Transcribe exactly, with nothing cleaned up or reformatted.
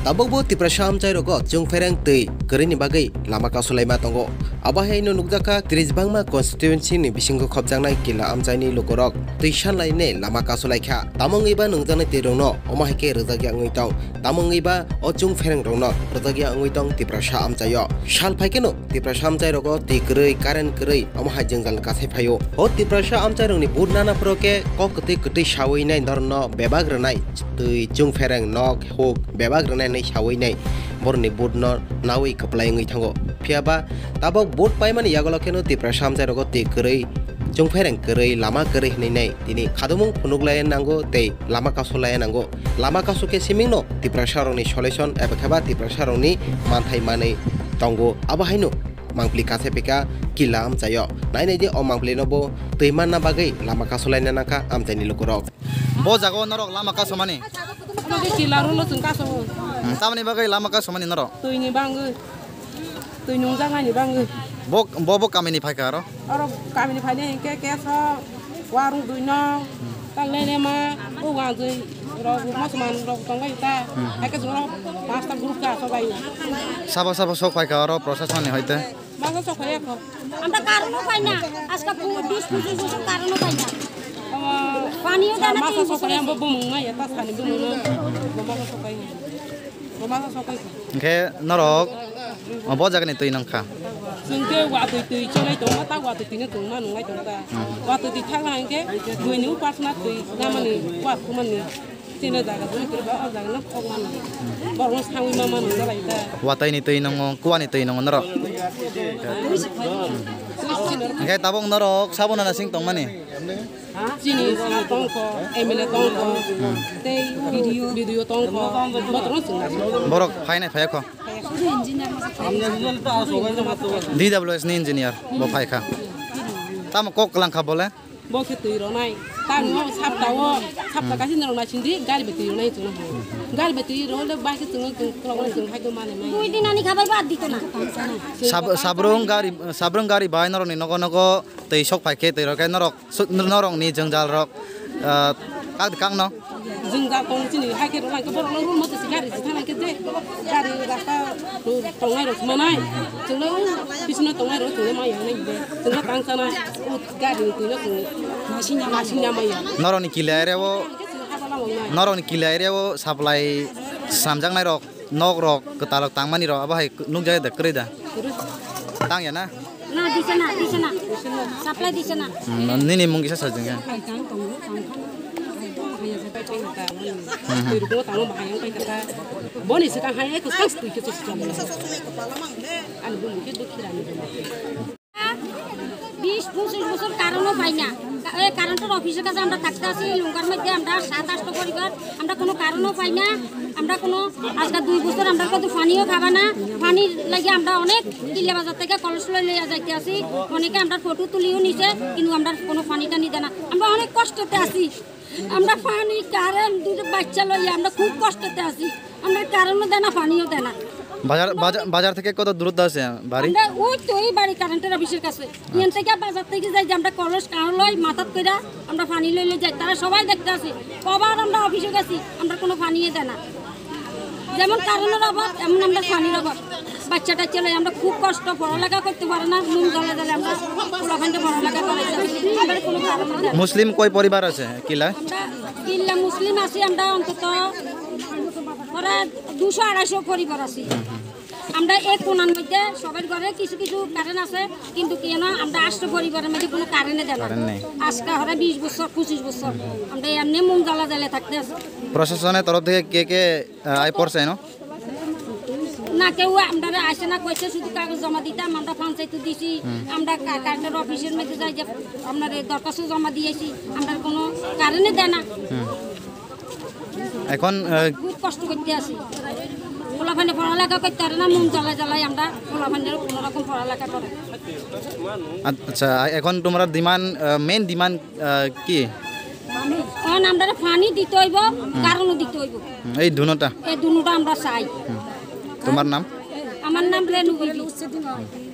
Tabokbo tiprasam chai rogo chung fereng tei kerini bagai lama kasulai matongo. Abahai no nukjaka tiris bangma constituency ni bisingo khopjangnai kila amchaini lokorok tei sanlai ne lama kasulai kha. Tamong iba nungjanai tei rongno omahike rojagi angui tong. Tamong iba o chung fereng rongno rojagi angui tong tiprasa amchayo. Sal phaikeno tiprasa amchai rogo tei kerei karen kerei omahai jengjal kasai phayo. O tiprasa amchai rongni bur nana proke kok kete kete sawai nai norno bebag renai tei chung fereng nok hok bebag renai nai sawai nai borni bur no nawi kaplai ngui thango. Phiaba tabok bot paimani yagolo keno tiprasa amchai rogo tei kerei chung fereng kerei lama kerei nei nei tini khadumung phunuglai nango tei lama kasolai nango. Lama kasuke simingno tiprasa rongni solution eba khaba tiprasa rongni manthai manei tongo. Abahaino mangpli kase peka kila amchayo nainai de o mangpli nobo teiman na bagai lama kasolai nanaka amchaini lokorok bo jago norok lama kasomani Bagi kila rulo jeung kaso. Tamani bagai lama kasomani norok Tuini bangge. Tuinung jangani bangge. bo bo bo kamini phaika ro Oro kami ni phane ke ke so warung duino. Talene ma o gangge ro masman ro tongai ta. Eke juro pasta grup ka সবাই. sabo sabo sok phaika ro প্রশাসনে হইতে Bangge so kaya ko. আমরা কারণও পাই না আজকে বিশ পঁচিশ বছর কারণও পাই না পানিও দেয় না Masa so kaya bo bumung ya tas kan bumung. Masa so kaya. Masa so kaya. ke norok bo jagani tui nangkha Singke wa tu tu cholai tong ta wa tu tin tong ma ngai tong ta. Wa tu ti thang lang ke dui ni upas na tu na mani wa ku mani. Sina daga tu ke ba daga na khong man. Ba ro sang wi ma man na lai ta. watai ni tui nang kuani tui nang norok ke tabong norok sabona na sing tongmani Sini sa tong ko, emile tong ko. Te video video tong ko. Ba ro sing. borok phaina phayakho D W S ni engineer bo phaikha tam kok langkha bole Bo ke tu ro nai. Ta no sap ta wo, sap ta ka sin ro na chindi gali be tu ro nai tu. Gali be tu ro le ba ke tu ko ko ko sing khai ko mane mai. দুই দিন আনি খাবার বাদ দিত না sab sabrong gari sabrong gari bai norok ni nogo nogo tei sok phaike tei rok norok norok ni jengjal rok kak kang no Jing da tong sini hai ke ro lang ke bo ro mo te sigari si thang ke de. Gari rasta tu tong ngai ro manai. Jing lo bisno tong ngai ro tu mai ya nai de. Jing la tang sana u gari tu na tu. Masinya masinya mai ya. norok ni kilare wo Ha ba la mo nai. norok ni kilare wo supply samjang nai rok nok rok ketalok tangmani rok abahai nukjai da kreda tang ya na না দিছে না দিছে না supply দিছে না nini mungkisa sajengnya Hai tang tong tang. Hai ya pa chai ta. Tu ro tang ma hai kai ta. Bo ni se kan hai ko sang tu ke tu sa. An bu ke du khira ni. বিশ পঁচিশ বছর কারণও পাই না এই কারেন্টের অফিসের কাছে আমরা থাকতে আছি লুঙ্গার মধ্যে আমরা সাত আটটা পরিবার আমরা কোনো কারণও পাই না আমরা কোনো আজকে দুই বছর আমরা কত পানিও খাবা না পানির লাগে আমরা অনেক কিল্লা বাজার থেকে কলস লইয়া যাইতে আছি অনেকে আমরা ফটো তুলিও নিছে কিন্তু আমরা কোনো পানি টানি দেয় না আমরা অনেক কষ্টতে আছি আমরা পানি কারেন্ট দুটো বাচ্চা লইয়া আমরা খুব কষ্টতে আছি আমরা কারেন্টও দেয় না পানিও দেয় না বাজার বাজার থেকে কত দূরত্ব আছে বাড়ি আমরা ওই তো এই বাড়ি কারেন্টের অফিসের কাছে ইয়ান থেকে বাজার থেকে যাই যে আমরা কলস কারণ লই মাথাত কইরা আমরা পানি লইলে যাই তারা সবাই দেখতে আসে কবার আমরা অফিসে গেছি আমরা কোনো পানিয়ে দেয় না যেমন কারেন্টের অভাব এমন আমরা পানির অভাব বাচ্চা টাচ্চা লই আমরা খুব কষ্ট পড়ালেখা করতে পারে না নুন জলে জলে আমরা পোলাখানকে পড়ালেখা করাইতে আমরা কোনো কারণ দেয় না। মুসলিম কয় পরিবার আছে কিলা আমরা কিল্লা মুসলিম আছি আমরা অন্তত ওরা দুশো আড়াইশো পরিবার আছি আমরা এক কোনার মধ্যে সবার ঘরে কিছু কিছু কারেন্ট আছে কিন্তু কেন আমরা আষ্ট পরিবারের মধ্যে কোনো কারেন্টে দেয় না আজকে হরে বিশ বছর পঁচিশ বছর আমরা এমনি মুখ জ্বালা জ্বালে থাকতে আছি প্রশাসনের তরফ থেকে কে কে আই পড়ছে না না কেউ আমরা আসে না কইছে শুধু কাগজ জমা দিতাম আমরা পঞ্চায়েত দিছি আমরা কারেন্টের অফিসের মধ্যে যাই যে আপনার দরখাস্ত জমা দিয়েছি আমরা কোনো কারেন্টে দেয় না এখন খুব কষ্ট করতে আছি পোলাপানে পড়ালেখা করতে পারে না মন জ্বালা জ্বালাই আমরা পোলাপানের কোনো রকম পড়ালেখা করে আচ্ছা এখন তোমরা ডিমান্ড মেইন ডিমান্ড কি এখন আমরা পানি দিতে হইব কারণও দিতে হইব এই দুনোটা এই দুটোটা আমরা চাই তোমার নাম আমার নাম রেনু বিবি